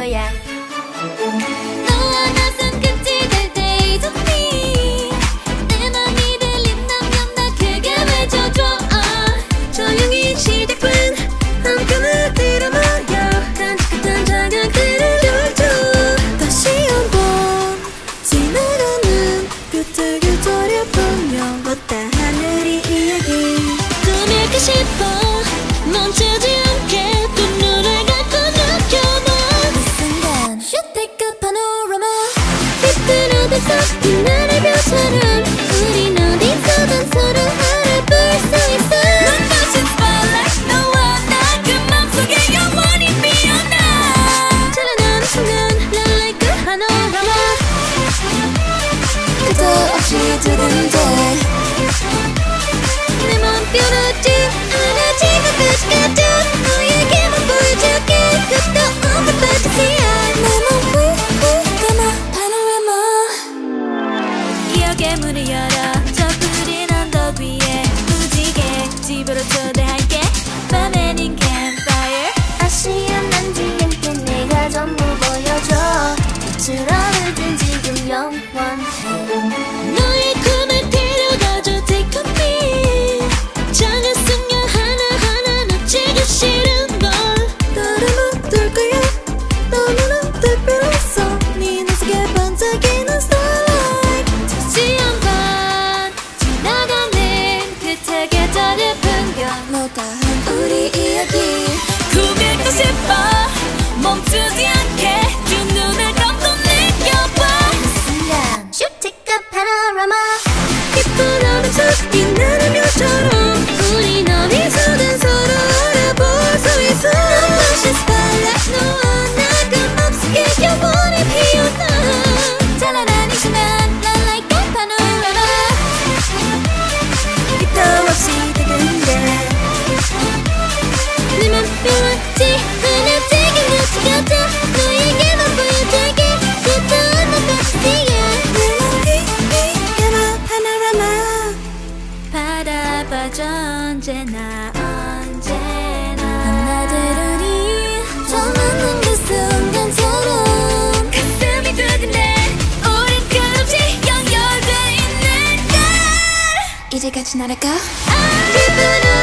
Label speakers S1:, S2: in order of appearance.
S1: 거야. 너와 나선 끝이 될 days of me. 내 맘이 들린다면 나 크게 외쳐줘. 조용히 시작된 한 편을 들어봐요. 깜찍한 자극들을 펼쳐 다시 한번 지나가는 끝을 되돌아보며 못다한 우리 이야기 꾸밀고 싶어. 멈추지 않게 두 눈을 감고 느껴봐. 이 순간 Should take a panorama. 빛들 어둠 속 빛나는 별처럼 우린 어디서든 서로 알아볼 수 있어. 눈부신 spotlight 너와 나 그 맘속에 영원히 피어나. 찬란한 순간 Light like a panorama. 끝도 없이 두근대 내 맘 뾰루지 않아. 지금 끝이 같아. 너에게만 보여줄게. 끝도 없는 판타지야. 내 맘 감아 파노라마. 기억의 문을 열어 저 푸른 언덕 위에 무지개 집으로 초대할게. 밤에는 campfire. 아시안 난지한테 내가 전부 보여줘. 빛으로 흐든 지금 영원해. 너의 꿈을 데려가줘. Take on me. 작은 순간 하나하나 놓치기 싫은 걸. 너를 못 둘 거야. 너무나 특별했어. 네 눈속에 반짝이는 starlight. 다시 한번 지나가는 끝에 계절의 풍경 못다한 우리 이야기 꾸밀고 싶어. 멈추지 않게 두 눈을 감고 느껴봐. 이 순간 Should take a panorama. 깊은 어둠 속 빛나는 별처럼 우린 어디서든 서로 알아볼 수 있어. 눈부신 spotlight 너와 나 그 맘속에 영원히 피어나. 찬란한 이 순간 Light like a panorama. 끝도 없이 두근대 내 맘 뾰루지 하나. 지금 같이 가자. 너에게만 보여줄게. 끝도 없는 판타지야. 내 맘이 감아 파노라마. 바라봐줘 언제나 언제나. 하나들으니 처음 만난 그 순간처럼 가슴이 두근대. 우린 끝없이 연결돼 있는 걸. 이제 같이 날아가. 깊은